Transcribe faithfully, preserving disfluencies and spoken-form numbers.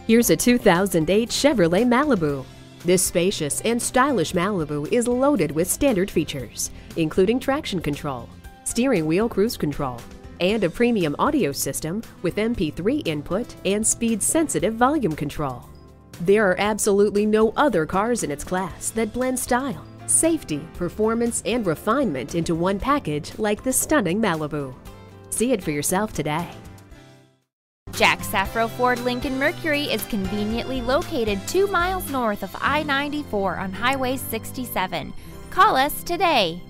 Here's a two thousand eight Chevrolet Malibu. This spacious and stylish Malibu is loaded with standard features, including traction control, steering wheel cruise control, and a premium audio system with M P three input and speed-sensitive volume control. There are absolutely no other cars in its class that blend style, safety, performance, and refinement into one package like the stunning Malibu. See it for yourself today. Jack Safro Ford Lincoln Mercury is conveniently located two miles north of I ninety-four on Highway sixty-seven. Call us today.